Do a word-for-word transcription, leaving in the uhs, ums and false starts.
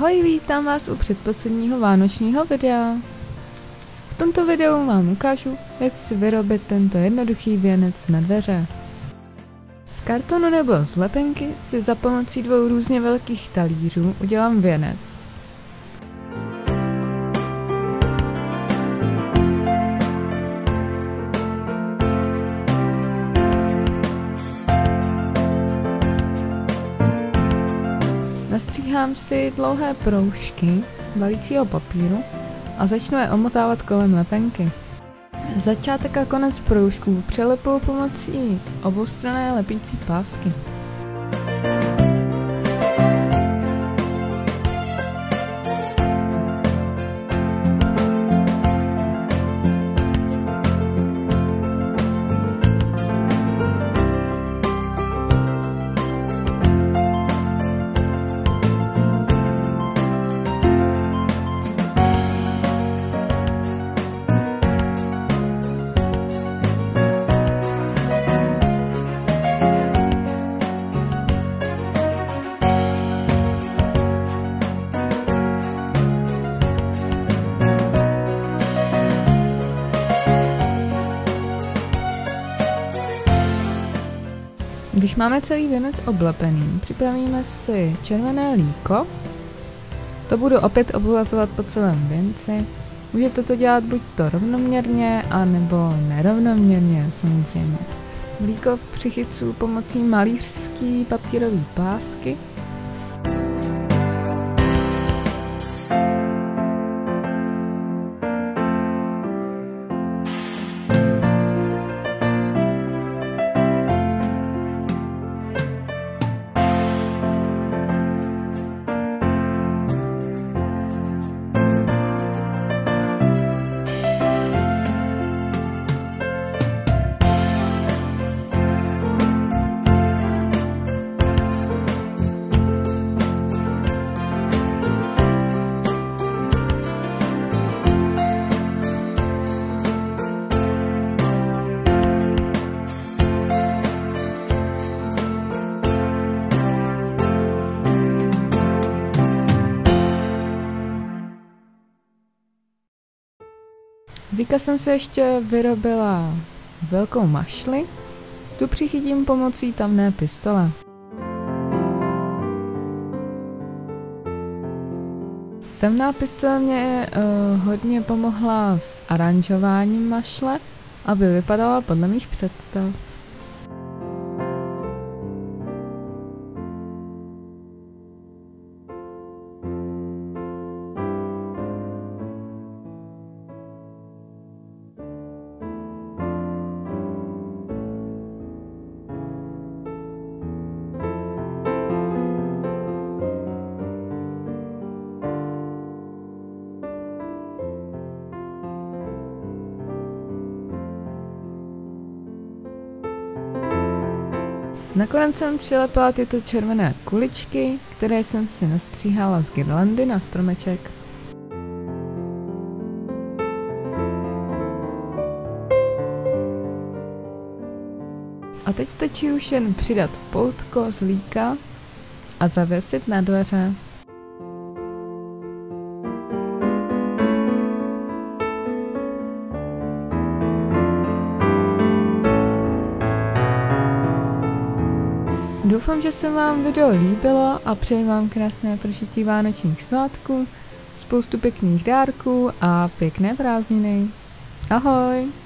Ahoj, vítám vás u předposledního vánočního videa. V tomto videu vám ukážu, jak si vyrobit tento jednoduchý věnec na dveře. Z kartonu nebo z lepenky si za pomocí dvou různě velkých talířů udělám věnec. Nastříhám si dlouhé proužky balícího papíru a začnu je omotávat kolem lepenky. Začátek a konec proužků přelepuju pomocí oboustranné lepící pásky. Když máme celý věnec oblepený, připravíme si červené líko. To budu opět oblazovat po celém věnci. Můžete to dělat buď to rovnoměrně, anebo nerovnoměrně samozřejmě. Líko přichycuju pomocí malířský papírové pásky. Zíka jsem se ještě vyrobila velkou mašli, tu přichytím pomocí tamné pistole. Temná pistole mě uh, hodně pomohla s aranžováním mašle, aby vypadala podle mých představ. Nakonec jsem přilepila tyto červené kuličky, které jsem si nastříhala z girlandy na stromeček. A teď stačí už jen přidat poutko z líka a zavěsit na dveře. Doufám, že se vám video líbilo a přeji vám krásné prožití vánočních svátků, spoustu pěkných dárků a pěkné prázdniny. Ahoj!